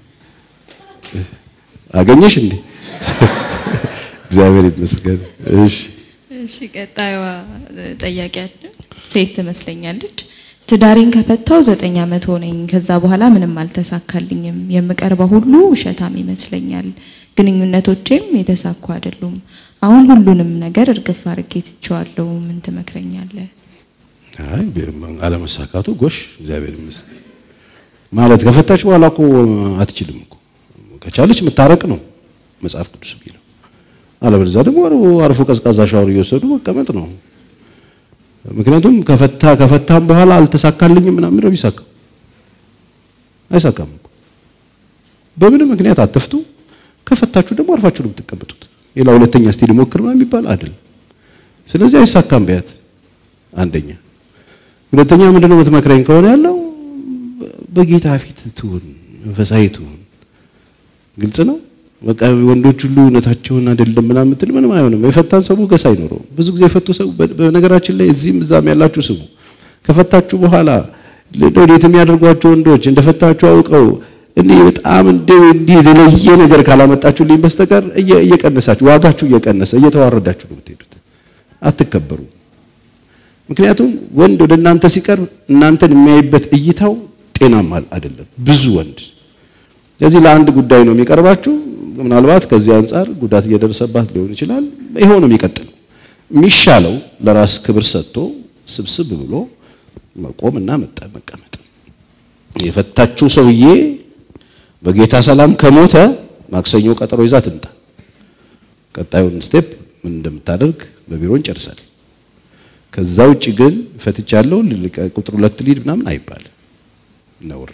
አገኘሽ እንዴ? እግዚአብሔር ይመስገን። እሺ እሺ፣ ቀጣይዋ ጠያቂያችን ሴት ትመስለኛለች። ትዳሬን ከፈታው ዘጠኝ አመት ሆነኝ። ከዛ በኋላ ምንም አልተሳካልኝም። የምቀርበው ሁሉ ውሸታም ይመስለኛል። ግንኙነቶቼም የተሳኩ አይደሉም። አሁን ሁሉንም ነገር እርግፍ አድርጌ ትቼዋለሁ። ምን ትመክረኛለህ? አይ አለመሳካቱ ጎሽ እግዚአብሔር ይመስገን ማለት ከፈታች በኋላ እኮ አትችልም እኮ ከቻለች መታረቅ ነው መጽሐፍ ቅዱስ ቢለው። አለበለዚያ ደግሞ አርፎ ቀዝቃዛ ሻወር እየወሰዱ መቀመጥ ነው። ምክንያቱም ከፈታ ከፈታም በኋላ አልተሳካልኝም ምናምን ነው ይሳካው አይሳካም። በምንም ምክንያት አትፍቱ። ከፈታችሁ ደግሞ አርፋችሁ ነው የምትቀመጡት። ሌላ ሁለተኛ እስቲ ልሞክር ምናምን የሚባል አይደል። ስለዚህ አይሳካም ቢያት አንደኛ። ሁለተኛ ምንድነው የምትመክረኝ ከሆነ ያለው በጌታ ፊት ትሁን፣ መንፈሳዊ ትሁን። ግልጽ ነው። በቃ ወንዶች ሁሉ እውነታቸውን አይደለም ምናምን ምትል ምንም አይሆንም። የፈታን ሰው ገሳ አይኖረው። ብዙ ጊዜ የፈቱ ሰው በነገራችን ላይ እዚህም እዛም ያላችሁ ስሙ። ከፈታችሁ በኋላ ለዶዴት የሚያደርጓቸው ወንዶች እንደፈታችሁ አውቀው እንዴ በጣም እንዴ እንዴ የተለየ ነገር ካላመጣችሁልኝ በስተቀር እየቀነሳችሁ ዋጋችሁ እየቀነሰ እየተዋረዳችሁ ነው የምትሄዱት። አትከበሩ። ምክንያቱም ወንድ ወደ እናንተ ሲቀርብ እናንተን የሚያይበት እይታው ጤናማ አይደለም ብዙ ወንድ። ስለዚህ ለአንድ ጉዳይ ነው የሚቀርባችሁ። ምናልባት ከዚህ አንፃር ጉዳት እየደረሰባት ሊሆን ይችላል። ይሄው ነው የሚቀጥለው። የሚሻለው ለራስ ክብር ሰጥቶ ስብስብ ብሎ መቆምና መቀመጥ። የፈታችሁ ሰውዬ በጌታ ሰላም ከሞተ ማክሰኞ ቀጠሮ ይዛ ትምጣ። ቀጣዩን ስቴፕ ምን እንደምታደርግ በቢሮ እንጨርሳለን። ከዛ ውጪ ግን ፈትቻለሁ ቁጥር ሁለት ሊድ ምናምን አይባል ነውር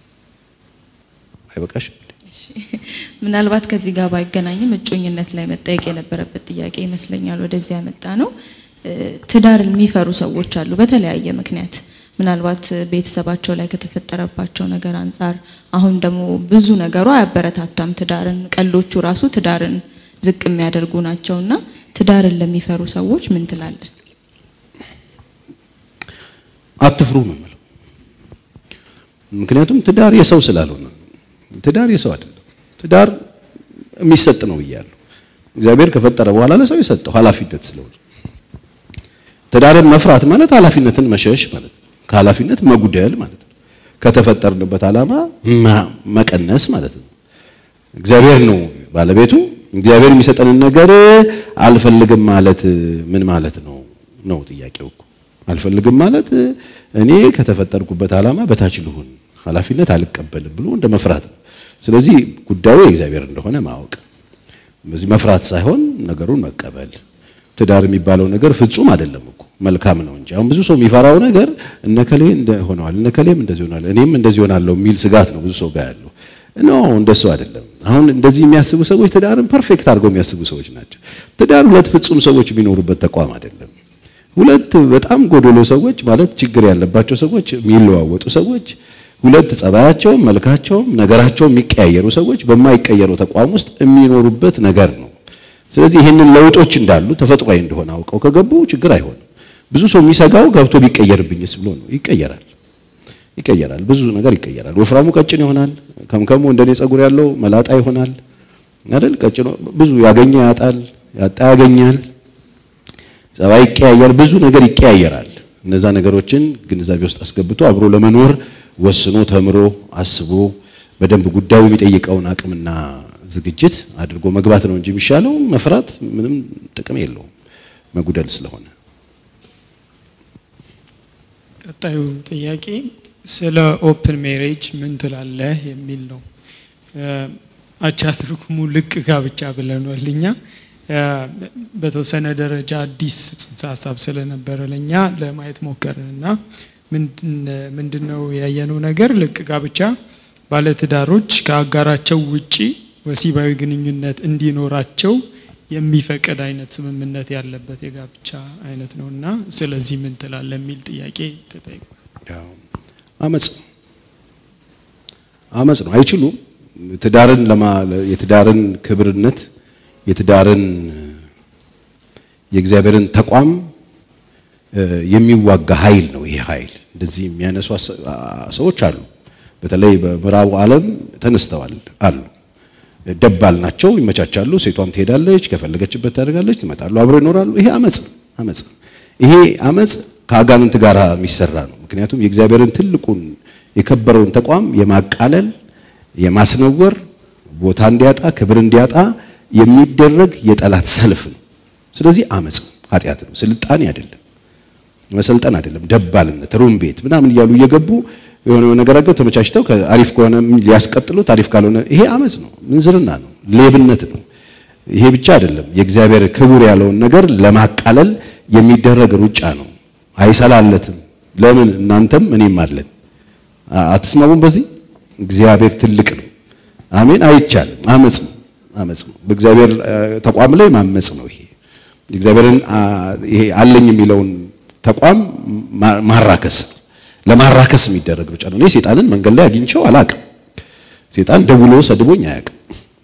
አይበቃሽ። እሺ፣ ምናልባት ከዚህ ጋር ባይገናኝም እጮኝነት ላይ መጠየቅ የነበረበት ጥያቄ ይመስለኛል ወደዚህ ያመጣ ነው። ትዳር የሚፈሩ ሰዎች አሉ በተለያየ ምክንያት። ምናልባት ቤተሰባቸው ላይ ከተፈጠረባቸው ነገር አንፃር፣ አሁን ደግሞ ብዙ ነገሩ አያበረታታም ትዳርን። ቀሎቹ ራሱ ትዳርን ዝቅ የሚያደርጉ ናቸውና ትዳርን ለሚፈሩ ሰዎች ምን ትላለህ? አትፍሩ ነው ማለት። ምክንያቱም ትዳር የሰው ስላልሆነ ትዳር የሰው አይደለም። ትዳር የሚሰጥ ነው ብያለሁ። እግዚአብሔር ከፈጠረ በኋላ ለሰው የሰጠው ኃላፊነት ስለሆነ ትዳርን መፍራት ማለት ኃላፊነትን መሸሽ ማለት ነው። ከኃላፊነት መጉደል ማለት ነው። ከተፈጠርንበት ዓላማ መቀነስ ማለት ነው። እግዚአብሔር ነው ባለቤቱ፣ እግዚአብሔር የሚሰጠንን ነገር አልፈልግም ማለት ምን ማለት ነው ነው ጥያቄው እኮ አልፈልግም ማለት እኔ ከተፈጠርኩበት ዓላማ በታች ልሁን ኃላፊነት አልቀበልም ብሎ እንደ መፍራት ነው ስለዚህ ጉዳዩ የእግዚአብሔር እንደሆነ ማወቅ በዚህ መፍራት ሳይሆን ነገሩን መቀበል ትዳር የሚባለው ነገር ፍጹም አይደለም እኮ መልካም ነው እንጂ አሁን ብዙ ሰው የሚፈራው ነገር እነከሌ እንደሆነዋል እነከሌም እንደዚህ ሆናል እኔም እንደዚህ ሆናለሁ የሚል ስጋት ነው ብዙ ሰው ጋር ያለው ኖ እንደሱ አይደለም አሁን እንደዚህ የሚያስቡ ሰዎች ትዳርን ፐርፌክት አድርገው የሚያስቡ ሰዎች ናቸው ትዳር ሁለት ፍጹም ሰዎች ቢኖሩበት ተቋም አይደለም ሁለት በጣም ጎዶሎ ሰዎች ማለት ችግር ያለባቸው ሰዎች የሚለዋወጡ ሰዎች ሁለት ጸባያቸው መልካቸው ነገራቸው የሚቀያየሩ ሰዎች በማይቀየሩ ተቋም ውስጥ የሚኖሩበት ነገር ነው ስለዚህ ይሄንን ለውጦች እንዳሉ ተፈጥሯዊ እንደሆነ አውቀው ከገቡ ችግር አይሆንም ብዙ ሰው የሚሰጋው ገብቶ ቢቀየርብኝስ ብሎ ነው ይቀየራል ይቀየራል ብዙ ነገር ይቀየራል ወፍራሙ ቀጭን ይሆናል ከምከሙ እንደኔ ጸጉር ያለው መላጣ ይሆናል አይደል ቀጭን ብዙ ያገኘ ያጣል ያጣ ያገኛል ጸባይ ይቀያየራል ብዙ ነገር ይቀያየራል እነዛ ነገሮችን ግንዛቤ ውስጥ አስገብቶ አብሮ ለመኖር ወስኖ ተምሮ አስቦ በደንብ ጉዳዩ የሚጠይቀውን አቅምና ዝግጅት አድርጎ መግባት ነው እንጂ የሚሻለው መፍራት ምንም ጥቅም የለውም መጉደል ስለሆነ ቀጣዩ ጥያቄ ስለ ኦፕን ሜሬጅ ምን ትላለህ የሚል ነው አቻ ትርጉሙ ልቅ ጋብቻ ብለናልኛ በተወሰነ ደረጃ አዲስ ጽንሰ ሐሳብ ስለነበረ ለኛ ለማየት ሞከርንና ምንድነው ያየነው ነገር ልቅ ጋብቻ ባለትዳሮች ከአጋራቸው ውጪ ወሲባዊ ግንኙነት እንዲኖራቸው የሚፈቀድ አይነት ስምምነት ያለበት የጋብቻ አይነት ነውና ስለዚህ ምን ትላለህ የሚል ጥያቄ ተጠይቋል ያው አመጽ አመጽ ነው አይችሉም ትዳርን ለማ የትዳርን ክብርነት የትዳርን የእግዚአብሔርን ተቋም የሚዋጋ ኃይል ነው ይሄ ኃይል እንደዚህ የሚያነሱ ሰዎች አሉ በተለይ በምዕራቡ ዓለም ተነስተዋል አሉ ደባል ናቸው ይመቻቻሉ ሴቷም ትሄዳለች ከፈለገችበት ታደርጋለች ትመጣሉ አብረው ይኖራሉ ይሄ አመጽ አመጽ ይሄ አመጽ ከአጋንንት ጋር የሚሰራ ነው ምክንያቱም የእግዚአብሔርን ትልቁን የከበረውን ተቋም የማቃለል የማስነወር ቦታ እንዲያጣ ክብር እንዲያጣ የሚደረግ የጠላት ሰልፍ ነው ስለዚህ አመጽ ኃጢአት ነው ስልጣኔ አይደለም መሰልጠን አይደለም ደባልነት ሩምቤት ምናምን ይያሉ እየገቡ የሆነ ነገር አገው ተመቻችተው ከአሪፍ ከሆነ ሊያስቀጥሉት አሪፍ ካልሆነ ይሄ አመጽ ነው ምንዝርና ነው ሌብነት ነው ይሄ ብቻ አይደለም የእግዚአብሔር ክቡር ያለውን ነገር ለማቃለል የሚደረግ ሩጫ ነው አይሰላለትም ለምን እናንተም እኔም አለን አትስማሙም በዚህ እግዚአብሔር ትልቅ ነው አሜን አይቻልም አመጽ ነው አመጽ ነው በእግዚአብሔር ተቋም ላይ ማመጽ ነው ይሄ እግዚአብሔርን ይሄ አለኝ የሚለውን ተቋም ማራከስ ለማራከስ የሚደረግ ብቻ ነው እኔ ሰይጣንን መንገድ ላይ አግኝቼው አላቅም ሰይጣን ደውሎ ሰድቦኝ አያቅም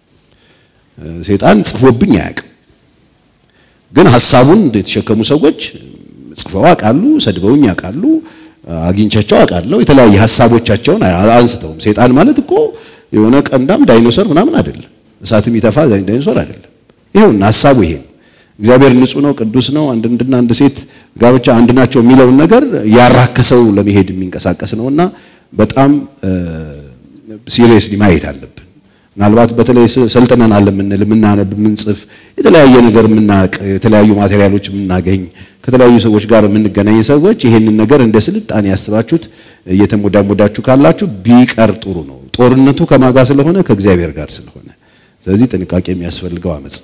ሰይጣን ጽፎብኝ አያቅም ግን ሐሳቡን የተሸከሙ ሰዎች ጽፈው አቃሉ ሰድበውኝ አቃሉ አግኝቻቸው አቃለው የተለያየ ሐሳቦቻቸውን አንስተውም ሰይጣን ማለት እኮ የሆነ ቀንዳም ዳይኖሰር ምናምን አይደለም እሳትም ይተፋ ዳይኖሰር አይደለም ይሄው ሐሳቡ ይሄ እግዚአብሔር ንጹህ ነው ቅዱስ ነው አንድና አንድ ሴት ጋብቻ አንድ ናቸው የሚለው ነገር ያራከሰው ለመሄድ የሚንቀሳቀስ ነውና በጣም ሲሪየስሊ ማየት አለብን ምናልባት በተለይ ሰልጠናን አለምንል ምናነብ ምንጽፍ የተለያየ ነገር ምናቅ የተለያዩ ማቴሪያሎች ምናገኝ ከተለያዩ ሰዎች ጋር የምንገናኝ ሰዎች ይሄንን ነገር እንደ ስልጣኔ ያስባችሁት እየተሞዳሞዳችሁ ካላችሁ ቢቀር ጥሩ ነው ጦርነቱ ከማጋ ስለሆነ ከእግዚአብሔር ጋር ስለሆነ ስለዚህ ጥንቃቄ የሚያስፈልገው አመጽ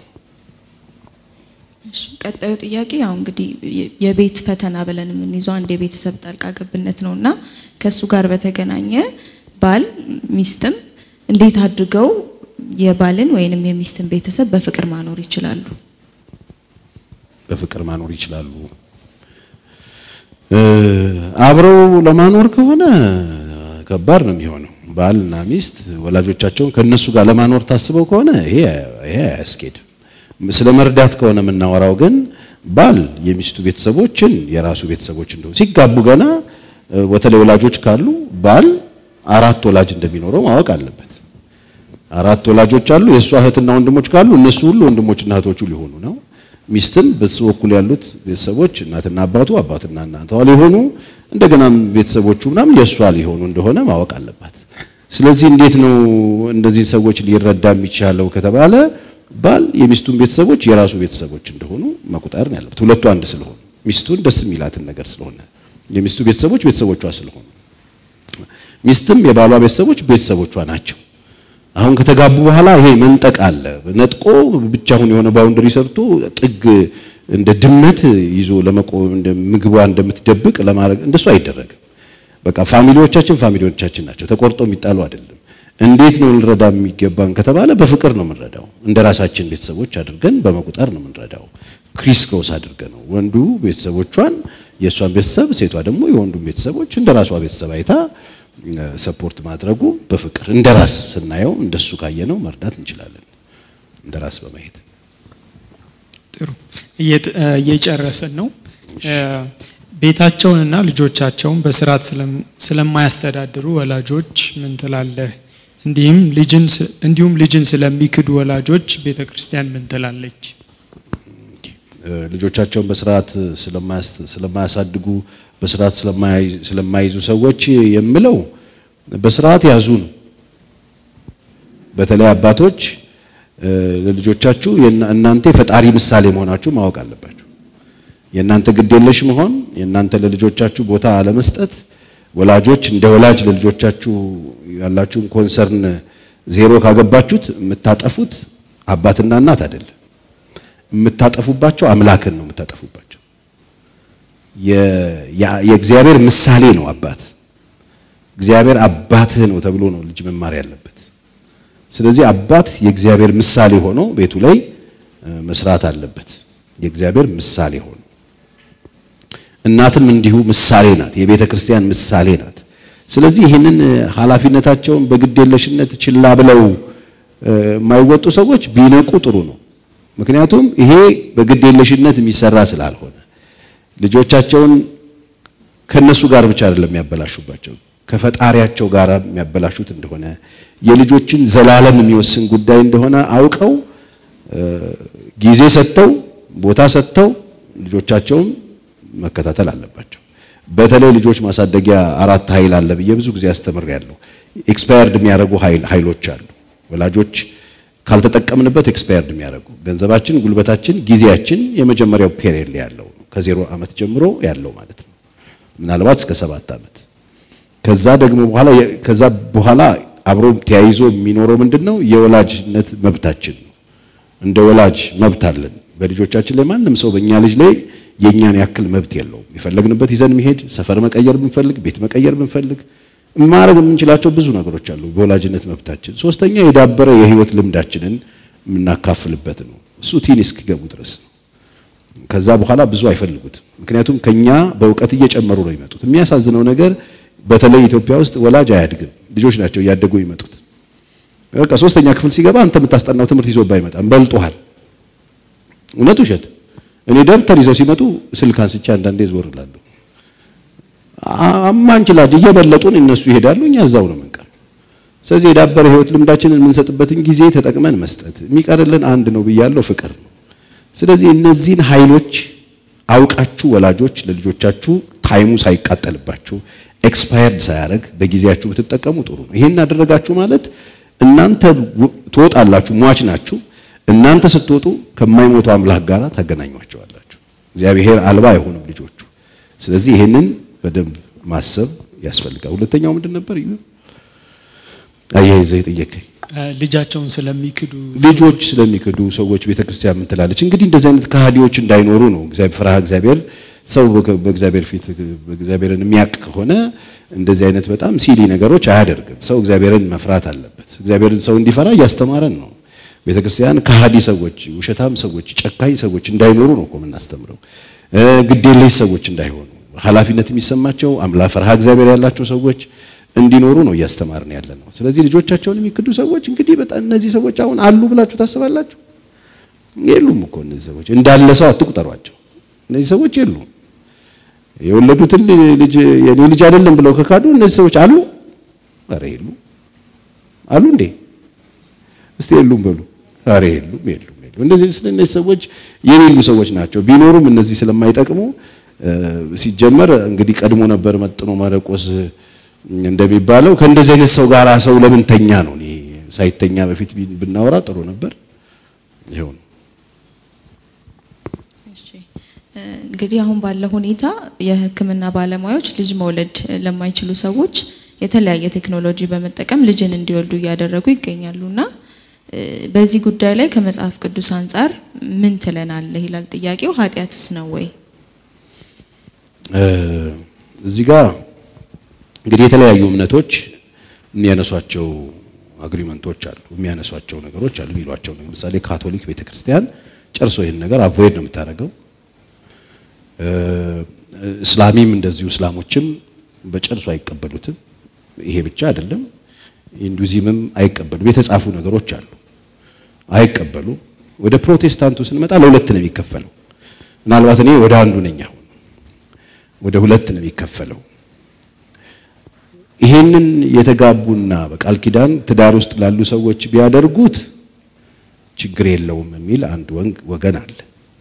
ቀጣዩ ጥያቄ ያው እንግዲህ የቤት ፈተና ብለን ምን ይዟል እንደ ቤተሰብ ጣልቃ ገብነት ነውና ከሱ ጋር በተገናኘ ባል ሚስትም እንዴት አድርገው የባልን ወይንም የሚስትን ቤተሰብ በፍቅር ማኖር ይችላሉ በፍቅር ማኖር ይችላሉ አብረው ለማኖር ከሆነ ከባድ ነው የሚሆነው ባልና ሚስት ወላጆቻቸውን ከነሱ ጋር ለማኖር ታስበው ከሆነ ይሄ ይሄ አስኬድ ስለ መርዳት ከሆነ የምናወራው ግን ባል የሚስቱ ቤተሰቦችን የራሱ ቤተሰቦች እንደው ሲጋቡ ገና ወተለ ወላጆች ካሉ ባል አራት ወላጅ እንደሚኖረው ማወቅ አለበት አራት ወላጆች አሉ የሷ እህትና ወንድሞች ካሉ እነሱ ሁሉ ወንድሞችና እህቶቹ ሊሆኑ ነው ሚስትም በሱ ወኩል ያሉት ቤተሰቦች እናትና አባቱ አባትና እናቷ ሊሆኑ እንደገና ቤተሰቦቹ ምናምን የሷ ሊሆኑ እንደሆነ ማወቅ አለባት ስለዚህ እንዴት ነው እንደዚህ ሰዎች ሊረዳ የሚቻለው ከተባለ ባል የሚስቱን ቤተሰቦች የራሱ ቤተሰቦች እንደሆኑ መቁጠር ነው ያለበት ሁለቱ አንድ ስለሆኑ ሚስቱን ደስ የሚላትን ነገር ስለሆነ የሚስቱ ቤተሰቦች ቤተሰቦቿ ስለሆኑ ሚስትም የባሏ ቤተሰቦች ቤተሰቦቿ ናቸው አሁን ከተጋቡ በኋላ ይሄ መንጠቅ አለ ነጥቆ ብቻውን የሆነ ባውንደሪ ሰርቶ ጥግ እንደ ድመት ይዞ ለመቆም እንደ ምግቧ እንደምትደብቅ ለማድረግ እንደሱ አይደረግም በቃ ፋሚሊዎቻችን ፋሚሊዎቻችን ናቸው ተቆርጦ የሚጣሉ አይደለም እንዴት ነው ልረዳ የሚገባን ከተባለ በፍቅር ነው የምንረዳው እንደራሳችን ቤተሰቦች አድርገን በመቁጠር ነው የምንረዳው ክሪስክሮስ አድርገን ነው ወንዱ ቤተሰቦቿን የሷን ቤተሰብ ሴቷ ደግሞ የወንዱን ቤተሰቦች እንደራሷ ቤተሰብ አይታ ሰፖርት ማድረጉ በፍቅር እንደራስ ስናየው እንደሱ ካየነው መርዳት እንችላለን እንደራስ በማየት ጥሩ እየጨረሰን ነው ቤታቸውንና ልጆቻቸውን በስርዓት ስለማያስተዳድሩ ወላጆች ምን ትላለህ እንዲሁም ልጅን እንዲሁም ልጅን ስለሚክዱ ወላጆች ቤተክርስቲያን ምን ትላለች ልጆቻቸውን በስርዓት ስለማያሳድጉ በስርዓት ስለማይዙ ሰዎች የምለው በስርዓት ያዙ ነው በተለይ አባቶች ለልጆቻችሁ እናንተ ፈጣሪ ምሳሌ መሆናችሁ ማወቅ አለባችሁ የእናንተ ግዴለሽ መሆን የእናንተ ለልጆቻችሁ ቦታ አለመስጠት ወላጆች እንደ ወላጅ ለልጆቻችሁ ያላችሁን ኮንሰርን ዜሮ ካገባችሁት የምታጠፉት አባትና እናት አይደለም የምታጠፉባቸው አምላክን ነው የምታጠፉባቸው የእግዚአብሔር ምሳሌ ነው አባት እግዚአብሔር አባትህ ነው ተብሎ ነው ልጅ መማር ያለበት ስለዚህ አባት የእግዚአብሔር ምሳሌ ሆኖ ቤቱ ላይ መስራት አለበት የእግዚአብሔር ምሳሌ ሆኖ እናትም እንዲሁ ምሳሌ ናት የቤተ ክርስቲያን ምሳሌ ናት ስለዚህ ይሄንን ኃላፊነታቸውን በግዴለሽነት ችላ ብለው የማይወጡ ሰዎች ቢነቁ ጥሩ ነው ምክንያቱም ይሄ በግዴለሽነት የሚሰራ ስላልሆነ ልጆቻቸውን ከነሱ ጋር ብቻ አይደለም የሚያበላሹባቸው ከፈጣሪያቸው ጋር የሚያበላሹት እንደሆነ የልጆችን ዘላለም የሚወስን ጉዳይ እንደሆነ አውቀው ጊዜ ሰጥተው ቦታ ሰጥተው ልጆቻቸውን መከታተል አለባቸው በተለይ ልጆች ማሳደጊያ አራት ኃይል አለ በየብዙ ጊዜ አስተምሬያለሁ ኤክስፓየርድ የሚያደርጉ ኃይል ኃይሎች አሉ ወላጆች ካልተጠቀምንበት ኤክስፓየርድ የሚያደርጉ ገንዘባችን ጉልበታችን ጊዜያችን የመጀመሪያው ፔሪየድ ላይ ያለው ከዜሮ አመት ጀምሮ ያለው ማለት ነው ምናልባት እስከ ሰባት አመት ከዛ ደግሞ በኋላ ከዛ በኋላ አብሮ ተያይዞ የሚኖረው ምንድነው የወላጅነት መብታችን ነው እንደ ወላጅ መብት አለን በልጆቻችን ላይ ማንንም ሰው በእኛ ልጅ ላይ የኛን ያክል መብት የለውም የፈለግንበት ይዘን መሄድ ሰፈር መቀየር ብንፈልግ ቤት መቀየር ብንፈልግ ማረግ የምንችላቸው ብዙ ነገሮች አሉ በወላጅነት መብታችን ሶስተኛ የዳበረ የህይወት ልምዳችንን የምናካፍልበት ነው እሱ ቲን እስኪገቡ ድረስ ነው ከዛ በኋላ ብዙ አይፈልጉት ምክንያቱም ከኛ በእውቀት እየጨመሩ ነው ይመጡት የሚያሳዝነው ነገር በተለይ ኢትዮጵያ ውስጥ ወላጅ አያድግም ልጆች ናቸው ያደጉ ይመጡት በቃ ሶስተኛ ክፍል ሲገባ አንተ የምታስጠናው ትምህርት ይዞ ባይመጣም በልጦሃል እውነቱ ሸት እኔ ደብተር ይዘው ሲመጡ ስልክ አንስቼ አንዳንዴ ዞርላለሁ አማንችላጅ እየበለጡን እነሱ ይሄዳሉ እኛ እዛው ነው መንቀር ስለዚህ የዳበረ ህይወት ልምዳችንን የምንሰጥበትን ጊዜ ተጠቅመን መስጠት የሚቀርልን አንድ ነው ብያለሁ ፍቅር ነው ስለዚህ እነዚህን ኃይሎች አውቃችሁ ወላጆች ለልጆቻችሁ ታይሙ ሳይቃጠልባችሁ ኤክስፓየርድ ሳያረግ በጊዜያችሁ ብትጠቀሙ ጥሩ ነው ይሄን አደረጋችሁ ማለት እናንተ ትወጣላችሁ ሟች ናችሁ እናንተ ስትወጡ ከማይሞቱ አምላክ ጋር ታገናኙዋቸዋላችሁ እግዚአብሔር አልባ አይሆንም ልጆቹ ስለዚህ ይሄንን በደንብ ማሰብ ያስፈልጋል ሁለተኛው ምንድን ነበር ይሉ አያይዘ ይጠየቀኝ ልጃቸውን ስለሚክዱ ልጆች ስለሚክዱ ሰዎች ቤተክርስቲያን ምን ትላለች እንግዲህ እንደዚህ አይነት ከሃዲዎች እንዳይኖሩ ነው እግዚአብሔር ፍርሃ እግዚአብሔር ሰው በእግዚአብሔር ፊት በእግዚአብሔርን የሚያቅ ከሆነ እንደዚህ አይነት በጣም ሲሊ ነገሮች አያደርግም ሰው እግዚአብሔርን መፍራት አለበት እግዚአብሔርን ሰው እንዲፈራ ያስተማረን ነው ቤተክርስቲያን ከሃዲ ሰዎች ውሸታም ሰዎች ጨካኝ ሰዎች እንዳይኖሩ ነው እኮ የምናስተምረው ግዴለሽ ሰዎች እንዳይሆኑ ኃላፊነት የሚሰማቸው አምላክ ፍርሃ እግዚአብሔር ያላቸው ሰዎች እንዲኖሩ ነው ያስተማርን ያለነው ስለዚህ ልጆቻቸውን የሚክዱ ሰዎች እንግዲህ በጣም እነዚህ ሰዎች አሁን አሉ ብላችሁ ታስባላችሁ የሉም እኮ እነዚህ ሰዎች እንዳለ ሰው አትቁጠሯቸው እነዚህ ሰዎች የሉም የወለዱትን ልጅ የኔ ልጅ አይደለም ብለው ከካዱ እነዚህ ሰዎች አሉ አረ የሉ አሉ እንዴ እስቲ የሉም በሉ አረ የሉም የሉም የሉ እንደዚህ ስለነዚህ ሰዎች የሌሉ ሰዎች ናቸው ቢኖሩም እነዚህ ስለማይጠቅሙ ሲጀመር እንግዲህ ቀድሞ ነበር መጥኖ ማረቆስ እንደሚባለው ከእንደዚህ አይነት ሰው ጋር ሰው ለምን ተኛ ነው ሳይተኛ በፊት ብናወራ ጥሩ ነበር ይሄው ነው። እሺ እንግዲህ አሁን ባለው ሁኔታ የሕክምና ባለሙያዎች ልጅ መውለድ ለማይችሉ ሰዎች የተለያየ ቴክኖሎጂ በመጠቀም ልጅን እንዲወልዱ ያደረጉ ይገኛሉና በዚህ ጉዳይ ላይ ከመጽሐፍ ቅዱስ አንፃር ምን ትለናለህ ይላል ጥያቄው። ኃጢያትስ ነው ወይ? እዚህ ጋር እንግዲህ የተለያዩ እምነቶች የሚያነሷቸው አግሪመንቶች አሉ፣ የሚያነሷቸው ነገሮች አሉ፣ የሚሏቸው ነው። ለምሳሌ ካቶሊክ ቤተክርስቲያን ጨርሶ ይሄን ነገር አቮይድ ነው የምታደርገው። እስላሚም እንደዚሁ እስላሞችም በጨርሶ አይቀበሉትም። ይሄ ብቻ አይደለም፣ ሂንዱይዝምም አይቀበሉም። የተጻፉ ነገሮች አሉ፣ አይቀበሉ። ወደ ፕሮቴስታንቱ ስንመጣ ለሁለት ነው የሚከፈለው። ምናልባት እኔ ወደ አንዱ ነኝ፣ አሁን ወደ ሁለት ነው የሚከፈለው። ይሄንን የተጋቡና በቃል ኪዳን ትዳር ውስጥ ላሉ ሰዎች ቢያደርጉት ችግር የለውም የሚል አንድ ወገን አለ።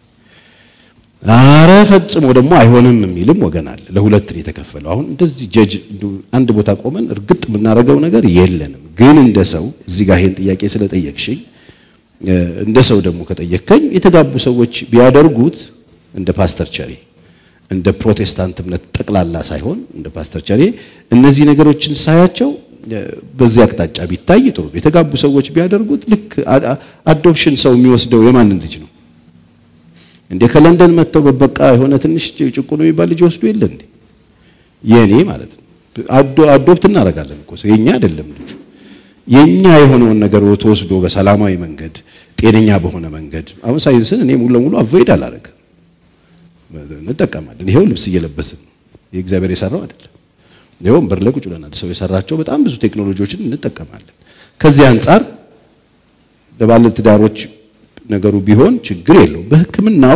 አረ ፈጽሞ ደግሞ አይሆንም የሚልም ወገን አለ። ለሁለት ነው የተከፈለው። አሁን እንደዚህ ጀጅ አንድ ቦታ ቆመን እርግጥ የምናደርገው ነገር የለንም። ግን እንደ ሰው እዚህ ጋር ይሄን ጥያቄ ስለጠየቅሽኝ እንደ ሰው ደግሞ ከጠየቅከኝ የተጋቡ ሰዎች ቢያደርጉት እንደ ፓስተር ቸሪ እንደ ፕሮቴስታንት እምነት ጠቅላላ ሳይሆን እንደ ፓስተር ቸሪ እነዚህ ነገሮችን ሳያቸው በዚህ አቅጣጫ ቢታይ ጥሩ ነው። የተጋቡ ሰዎች ቢያደርጉት ልክ አዶፕሽን ሰው የሚወስደው የማንን ልጅ ነው እንደ ከለንደን መጥተው በበቃ የሆነ ትንሽ ጭቁኑ የሚባል ልጅ ወስዱ የለ እንዴ? የኔ ማለት ነው። አዶ አዶፕት እናደርጋለን እኮ ሰው የኛ አይደለም ልጁ። የኛ የሆነውን ነገር ወስዶ በሰላማዊ መንገድ ጤነኛ በሆነ መንገድ አሁን ሳይንስን እኔ ሙሉ ለሙሉ አቮይድ አላደረግም፣ እንጠቀማለን። ይሄው ልብስ እየለበስን የእግዚአብሔር የሰራው አይደለም። ይሄው ወንበር ላይ ቁጭ ብለናል። ሰው የሰራቸው በጣም ብዙ ቴክኖሎጂዎችን እንጠቀማለን። ከዚህ አንፃር ለባለ ትዳሮች ነገሩ ቢሆን ችግር የለውም። በሕክምናው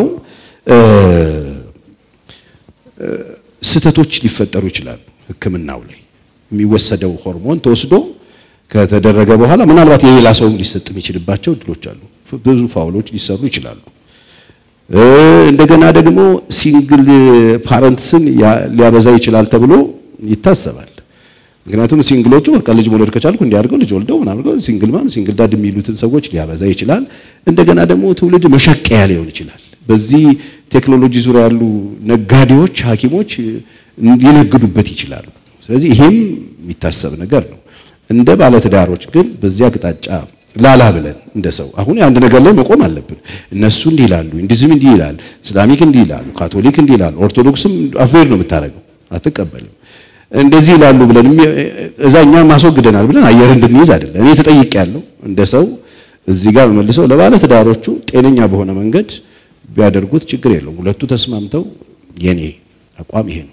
ስተቶች ሊፈጠሩ ይችላሉ። ሕክምናው ላይ የሚወሰደው ሆርሞን ተወስዶ ከተደረገ በኋላ ምናልባት የሌላ ሰው ሊሰጥ የሚችልባቸው እድሎች አሉ። ብዙ ፋውሎች ሊሰሩ ይችላሉ። እንደገና ደግሞ ሲንግል ፓረንትስን ሊያበዛ ይችላል ተብሎ ይታሰባል። ምክንያቱም ሲንግሎቹ በቃ ልጅ መውለድ ከቻልኩ እንዲያርገው ልጅ ወልደው ምናምን ነው ሲንግል ማም ሲንግል ዳድ የሚሉትን ሰዎች ሊያበዛ ይችላል። እንደገና ደግሞ ትውልድ መሸቀያ ሊሆን ይችላል። በዚህ ቴክኖሎጂ ዙሪያ ያሉ ነጋዴዎች፣ ሐኪሞች ሊነግዱበት ይችላሉ። ስለዚህ ይሄም የሚታሰብ ነገር ነው። እንደ ባለትዳሮች ግን በዚህ አቅጣጫ ላላ ብለን እንደ ሰው አሁን አንድ ነገር ላይ መቆም አለብን። እነሱ እንዲህ ይላሉ፣ ሂንዱይዝም እንዲህ ይላል፣ እስላሚክ እንዲህ ይላሉ፣ ካቶሊክ እንዲህ ይላሉ፣ ኦርቶዶክስም አቮይድ ነው የምታደርገው፣ አትቀበልም። እንደዚህ ይላሉ ብለን እዛኛ ማስወግደናል ብለን አየር እንድንይዝ አይደለም። እኔ ተጠይቄያለሁ እንደ ሰው እዚህ ጋር መልሰው ለባለ ትዳሮቹ ጤነኛ በሆነ መንገድ ቢያደርጉት ችግር የለውም። ሁለቱ ተስማምተው የኔ አቋም ይሄ ነው።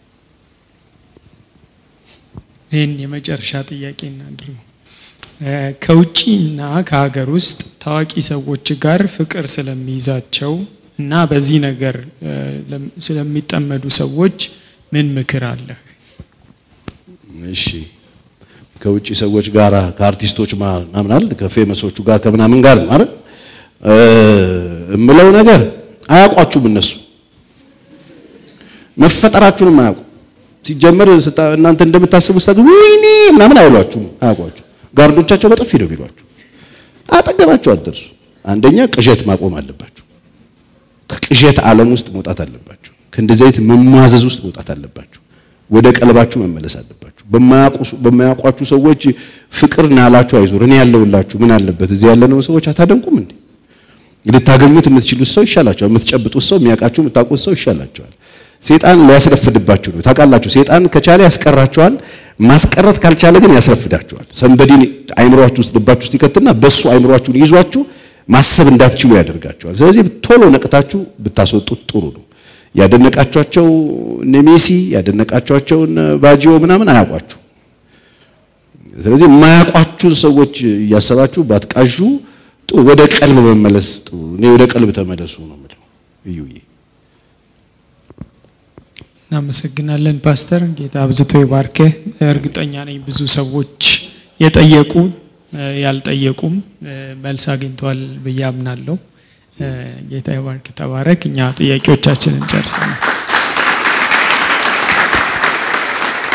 ይሄን የመጨረሻ ጥያቄ እናድርግ። ከውጪና ከሀገር ውስጥ ታዋቂ ሰዎች ጋር ፍቅር ስለሚይዛቸው እና በዚህ ነገር ስለሚጠመዱ ሰዎች ምን ምክር አለ? እሺ ከውጪ ሰዎች ጋር ከአርቲስቶች ማምናል ከፌመሶቹ ጋር ከምናምን ጋር ማለት እምለው ነገር አያውቋችሁም። እነሱ መፈጠራችሁንም አያውቁ። ሲጀመር እናንተ እንደምታስቡት ታግ ወይኔ ምናምን አይሏችሁም፣ አያውቋችሁ። ጋርዶቻቸው በጥፊ ነው ቢሏችሁ አጠገባችሁ አትደርሱ። አንደኛ ቅዠት ማቆም አለባችሁ። ከቅዠት ዓለም ውስጥ መውጣት አለባችሁ። ከእንደዚህ አይነት መማዘዝ ውስጥ መውጣት አለባችሁ። ወደ ቀልባችሁ መመለስ አለባችሁ። በማያውቁ በማያውቋችሁ ሰዎች ፍቅር ናላችሁ አይዞር እኔ ያለውላችሁ ምን አለበት እዚህ ያለነው ሰዎች አታደንቁም እንዴ? ልታገኙት የምትችሉት ሰው ይሻላችኋል። የምትጨብጡት ሰው የሚያውቃችሁ የምታውቁት ሰው ይሻላችኋል። ሰይጣን ሊያስረፍድባችሁ ነው። ታውቃላችሁ ሰይጣን ከቻለ ያስቀራችኋል፣ ማስቀረት ካልቻለ ግን ያስረፍዳችኋል። ሰንበዲን አይምሮአችሁ ውስጥ ልባችሁ ውስጥ ይከትና በሱ አይምሮአችሁን ይዟችሁ ማሰብ እንዳትችሉ ያደርጋችኋል። ስለዚህ ቶሎ ነቅታችሁ ብታስወጡት ጥሩ ነው። ያደነቃቸዋቸው ኔሜሲ ያደነቃቸዋቸው ባጂዮ ምናምን አያውቋችሁ። ስለዚህ የማያውቋችሁ ሰዎች ያሰባችሁ ባትቃዡ ወደ ቀልብ መመለስ ጥሩ ነው። ወደ ቀልብ ተመለሱ ነው ማለት እዩዬ። እናመሰግናለን ፓስተር። ጌታ አብዝቶ ይባርክ። እርግጠኛ ነኝ ብዙ ሰዎች የጠየቁ ያልጠየቁም መልስ አግኝተዋል ብዬ አምናለሁ። ጌታ ይባርክ። ተባረክ። እኛ ጥያቄዎቻችንን ጨርሰናል።